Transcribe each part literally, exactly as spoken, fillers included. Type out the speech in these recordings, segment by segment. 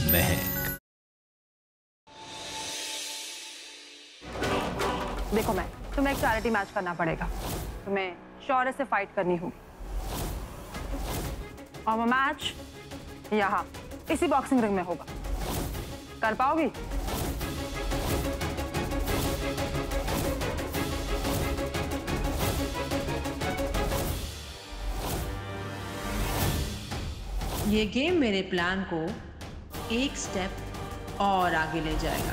महक। देखो मैं तुम्हें एक चैरिटी मैच करना पड़ेगा। तुम्हें शौर्य से फाइट करनी होगी और वो मैच यहाँ इसी बॉक्सिंग रिंग में होगा। कर पाओगी? ये गेम मेरे प्लान को एक स्टेप और आगे ले जाएगा।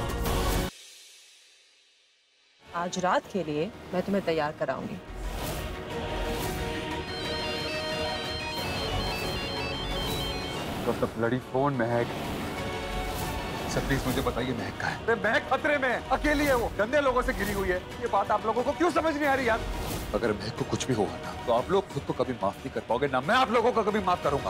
आज रात के लिए मैं तुम्हें तैयार कराऊंगी। तो bloody phone Mahak. Sir please मुझे बताइए महक कहाँ है? महक खतरे में है, अकेली है, वो गंदे लोगों से घिरी हुई है। ये बात आप लोगों को क्यों समझ नहीं आ रही यार? अगर महक को कुछ भी होगा ना तो आप लोग खुद को कभी माफ नहीं कर पाओगे, ना मैं आप लोगों को कभी माफ करूंगा।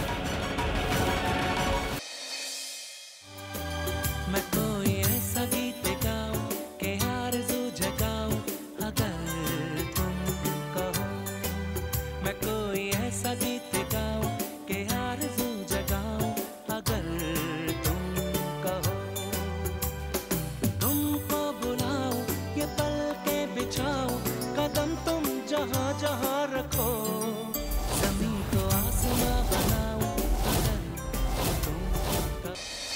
मैं कोई ऐसा गीत गाऊं कि आरज़ू जगाऊं अगर तुम कहो। मैं कोई ऐसा गीत गाऊं कि आरज़ू जगाऊं अगर तुम कहो। तुमको बुलाऊं ये पल के बिछाऊं कदम तुम जहां जहां रखो। ज़मीं को आसमां बनाऊं अगर तुम कहो।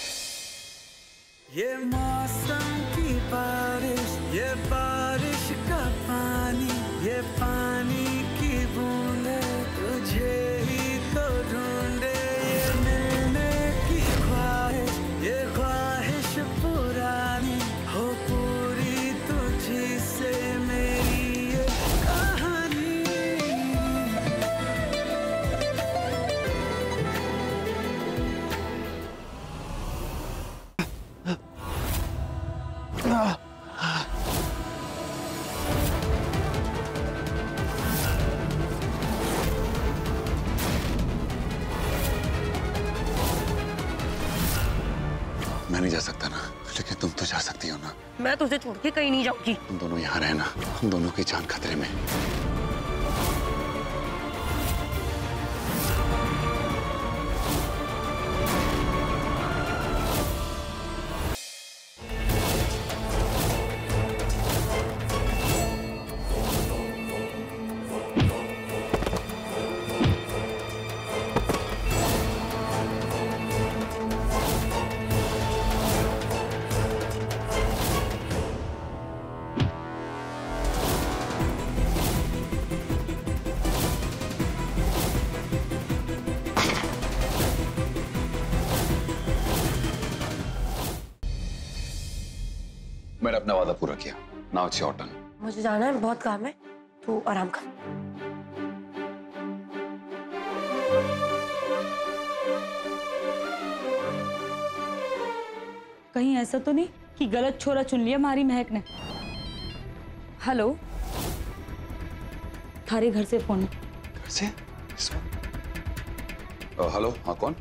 ये मौसम की बारिश, ये बारिश का पानी, ये पानी की बूंदे तुझे ही तो ढूंढे। ये मिलने की ख्वाहिश, ये ख्वाहिश पुरानी हो पूरी तुझी से मेरी ये कहानी। मैं नहीं जा सकता ना, लेकिन तुम तो जा सकती हो ना। मैं तुझे छोड़ के कहीं नहीं जाऊंगी। तुम दोनों यहाँ रहना, हम दोनों की जान खतरे में। मैंने अपना वादा पूरा किया। Now it's your turn. मुझे जाना है, बहुत काम है, तू आराम कर। कहीं ऐसा तो नहीं कि गलत छोरा चुन लिया हमारी महक ने? हेलो, थारे घर से फोन। घर से? हेलो, हाँ कौन?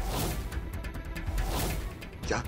क्या?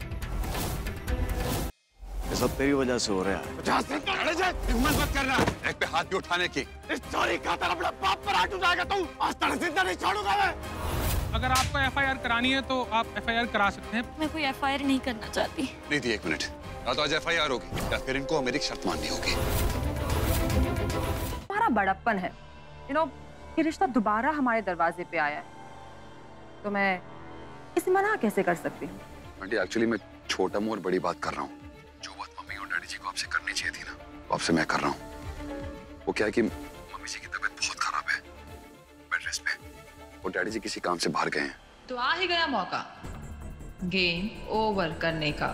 ये सब तेरी वजह से हो रहा है। हिम्मत मत करना एक पे हाथ भी उठाने की। इस चोरी का अपना बाप पर हाथ उठाएगा तू, आज तक जिंदा नहीं छोड़ूंगा मैं। अगर आपको एफ आई आर करानी है तो आप एफ आई आर करा सकते हैं। मैं कोई एफ आई आर नहीं करना चाहती। नहीं थी, एक मिनट। या तो आज एफ आई आर होगी या फिर इनको मेरी शर्त माननी होगी। तुम्हारा बड़प्पन है, यू नो, ये रिश्ता दोबारा हमारे दरवाजे पे आया है, तो मैं इसे मना कैसे कर सकती हूँ? आंटी एक्चुअली मैं छोटा मुंह और बड़ी बात कर रहा हूँ। जो बात मम्मी और डैडी जी को आपसे करनी चाहिए थी ना, वो आपसे मैं कर रहा हूँ। वो क्या है कि मम्मी जी की तबीयत बहुत खराब है, बेड रेस्ट पे, और डैडी जी किसी काम से बाहर गए हैं। तो आ ही गया मौका गेम ओवर करने का।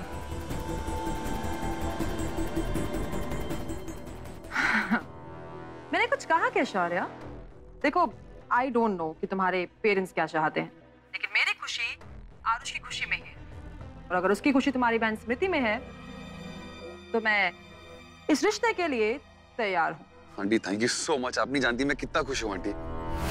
मैंने कुछ कहा क्या शौर्या? देखो, आई डोंट नो कि तुम्हारे पेरेंट्स क्या चाहते हैं, लेकिन मेरी खुशी आरुष की खुशी में है, और अगर उसकी खुशी तुम्हारी बहन स्मृति में है तो मैं इस रिश्ते के लिए तैयार हूँ। Aunty thank you so much. आप नहीं जानती मैं कितना खुश हूँ आंटी।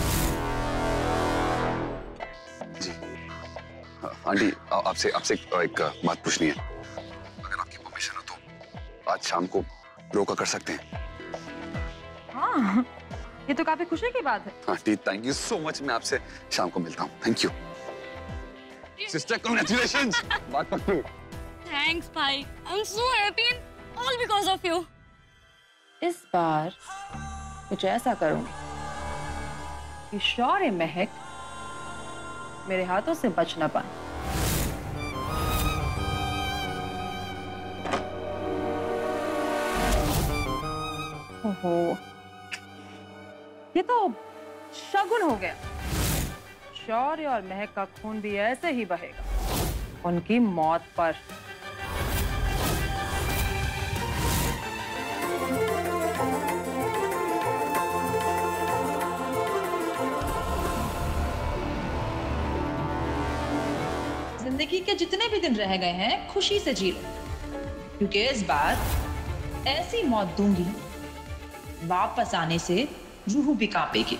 जी आंटी, आपसे आपसे एक बात पूछनी है। अगर आपकी परमिशन हो तो आज शाम को ब्रोकर कर सकते हैं? हाँ, ये तो काफी खुशी की बात है। Aunty thank you so much. मैं आपसे शाम को मिलता हूँ। Thank you. Sister congratulations. बात पक्की। थैंक्स भाई, I am so happy all because of you. इस बार कुछ ऐसा करूंगी कि शौर्य महक मेरे हाथों से बच ना पाए। ओहो, ये तो शगुन हो गया। शौर्य और महक का खून भी ऐसे ही बहेगा उनकी मौत पर। जिंदगी के जितने भी दिन रह गए हैं खुशी से जी लो, क्योंकि इस बार ऐसी मौत दूंगी वापस आने से रूह भी कांपेगी।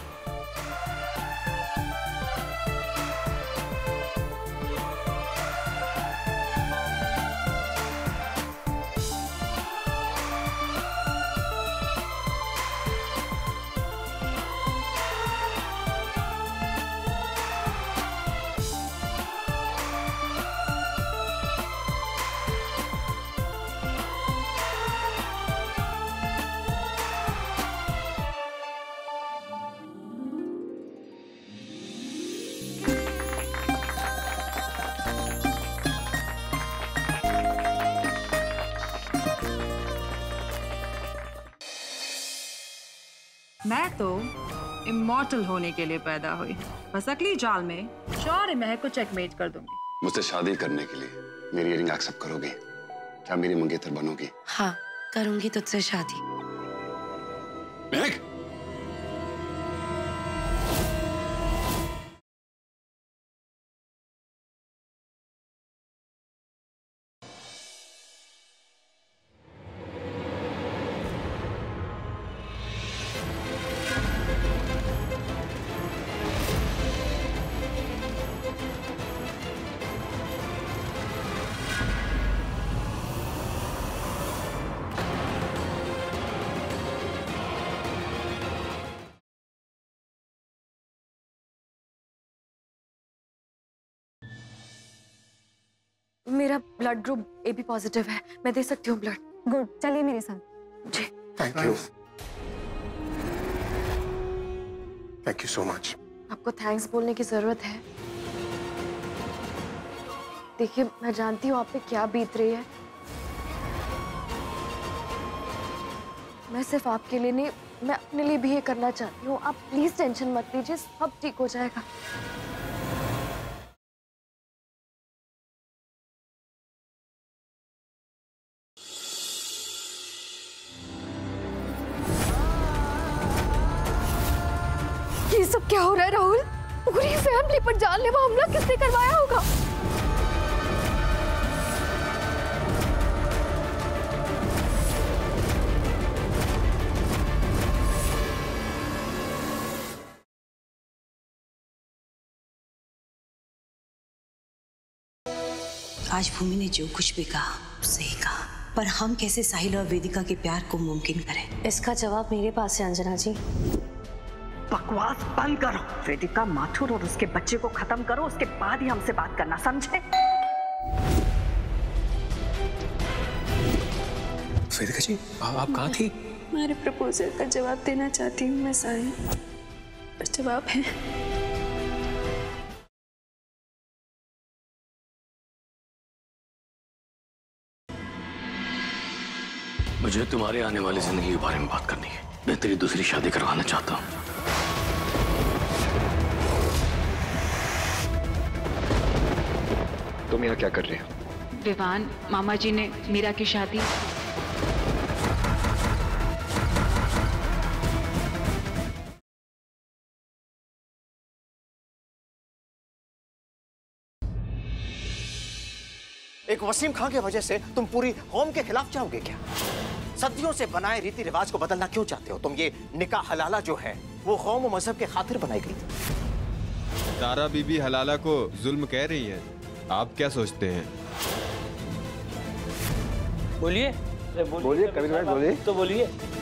मैं तो इमॉर्टल होने के लिए पैदा हुई, बस अगली जाल में शौर्य महक को चेकमेट कर दूंगी। मुझसे शादी करने के लिए मेरी इयरिंग एक्सेप्ट करोगे? क्या मेरी मंगेतर बनोगी? हाँ, करूंगी तुझसे शादी। महक! मेरा blood group A B positive है, मैं दे सकती हूँ ब्लड। गुड, चलिए मेरे साथ। जी। Thank you. Thank you so much. आपको थैंक्स बोलने की जरूरत है। देखिए, मैं जानती हूँ आप पे क्या बीत रही है। मैं सिर्फ आपके लिए नहीं, मैं अपने लिए भी ये करना चाहती हूँ। आप प्लीज टेंशन मत लीजिए, सब ठीक हो जाएगा। ये सब क्या हो रहा है राहुल? पूरी फैमिली पर जानलेवा हमला किसने करवाया होगा? आज भूमि ने जो कुछ भी कहा सही कहा, पर हम कैसे साहिल और वेदिका के प्यार को मुमकिन करें? इसका जवाब मेरे पास है अंजना जी। बकवास बंद करो। वेदिका, माथुर और उसके बच्चे को खत्म करो, उसके बाद ही हमसे बात करना, समझे? वेदिका जी, आ, आप कहाँ थी? मेरे प्रपोजल का जवाब देना चाहती हूँ मैं साहिल। पर जवाब है मुझे तुम्हारे आने वाली जिंदगी के बारे में बात करनी है। मैं तेरी दूसरी शादी करवाना चाहता हूँ। तुम यहाँ क्या कर रहे हो? विवान, मामा जी ने मीरा की शादी। एक वसीम खां की वजह से तुम पूरी कौम के खिलाफ जाओगे क्या? सदियों से बनाए रीति रिवाज को बदलना क्यों चाहते हो तुम? ये निकाह हलाला जो है वो कौम और मजहब के खातिर बनाई गई थी। तारा बीबी हलाला को जुल्म कह रही है, आप क्या सोचते हैं? बोलिए बोलिए कबीर भाई, बोलिए तो बोलिए।